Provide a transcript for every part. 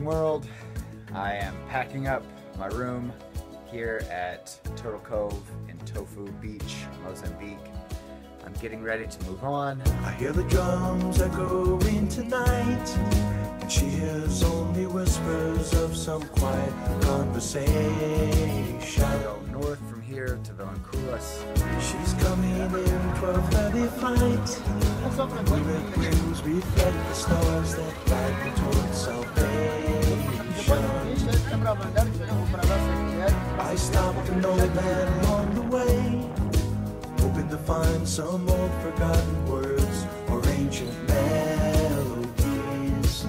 world. I am packing up my room here at Turtle Cove in Tofu Beach, Mozambique. I'm getting ready to move on. I hear the drums echoing tonight, and she hears only whispers of some quiet conversation. I go north from here to Vilanculas. She's coming in 12:30 flight. Moonlit wings reflect the stars that guide me towards salvation. I stopped an old man along the way, hoping to find some old forgotten words or ancient melodies.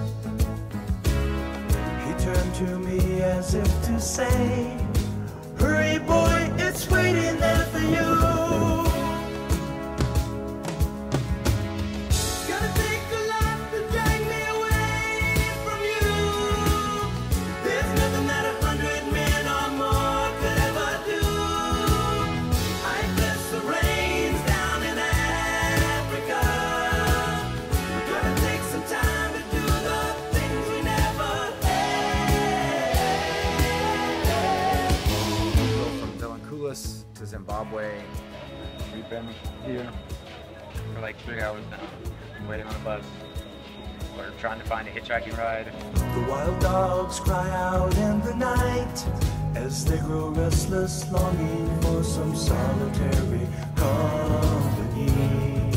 He turned to me as if to say, "Hurry boy, it's waiting there for you." Gonna take a lot to drag me away from you. There's nothing that 100 men or more could ever do. I bless the rains down in Africa. We're gonna take some time to do the things we never had. From Vilanculas to Zimbabwe. We've been here for like 3 hours now, waiting on a bus. We're trying to find a hitchhiking ride. The wild dogs cry out in the night as they grow restless, longing for some solitary company.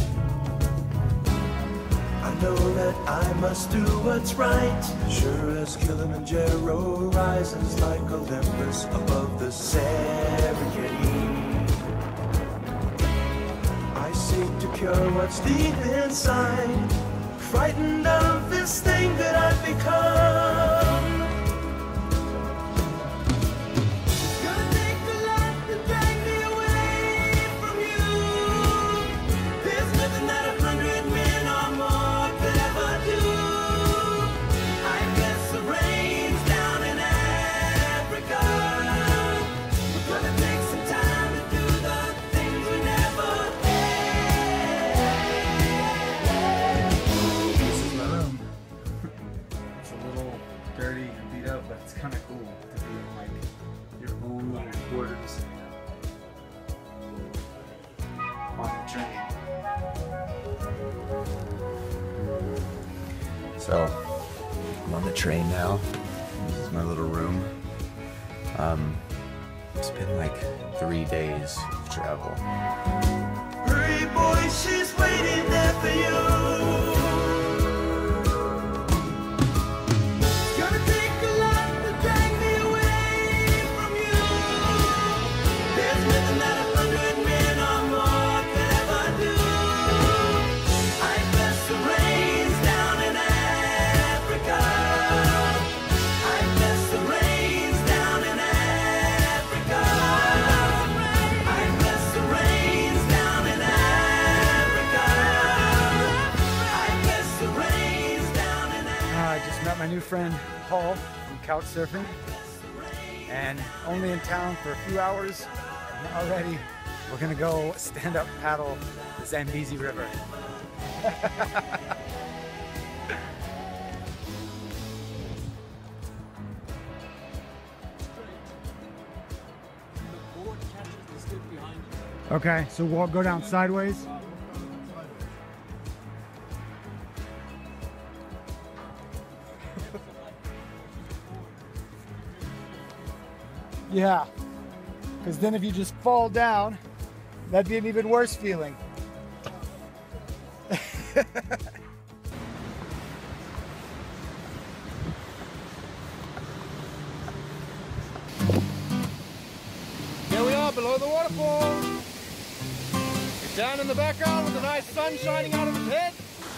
I know that I must do what's right, sure as Kilimanjaro rises like Olympus above the Serengeti. I seek to cure what's deep inside, frightened of this thing that I've become. Gonna take a lot to drag me away from you. There's nothing that 100 men or more could ever do. I bless the rains down in Africa. We're gonna take some time to do the things we never had. This is my room. It's a little dirty and beat up, but it's kind of cool to be in like your own little quarters on the train. So I'm on the train now. This is my little room. It's been like 3 days of travel. Hurry boy, she's waiting there for you. It's gonna take a lot to drag me away from you. There's nothing that 100 men or more could ever do. I bless the rains down in Africa. I bless the rains down in Africa. I bless the rains down in Africa. I bless the rains down in Africa. I just met my new friend Paul from Couchsurfing, and only in town for a few hours, and already we're gonna go stand up paddle the Zambezi River. Okay, so walk, go down sideways. Yeah, because then if you just fall down, that'd be an even worse feeling. Here we are below the waterfall. It's down in the background with the nice sun shining out of its head.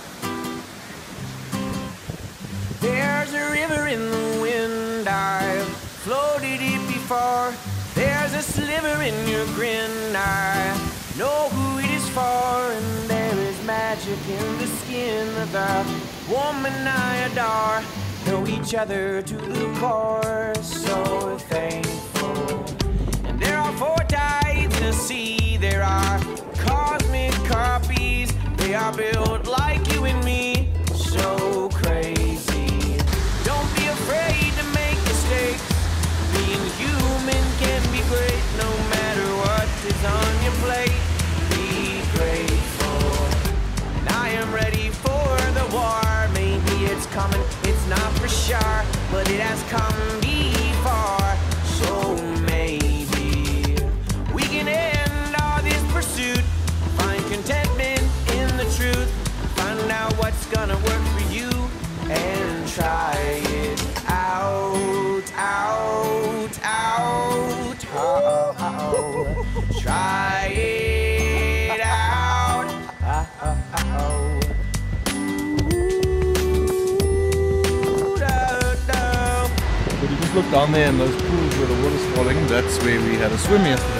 There's a river in the wind, I've floated it before. There's a sliver in your grin, I know who it is for. And there is magic in the skin of the woman I adore. Know each other to the core, so thankful. And there are 4 tides in the sea, there are cosmic copies. They are built like you and me, so crazy. Don't be afraid shore, but it has come before. So maybe we can end all this pursuit, find contentment in the truth, find out what's gonna work for you, and try it out, out, out. Try it out. But you just look down there in those pools where the water's falling. That's where we had a swim yesterday.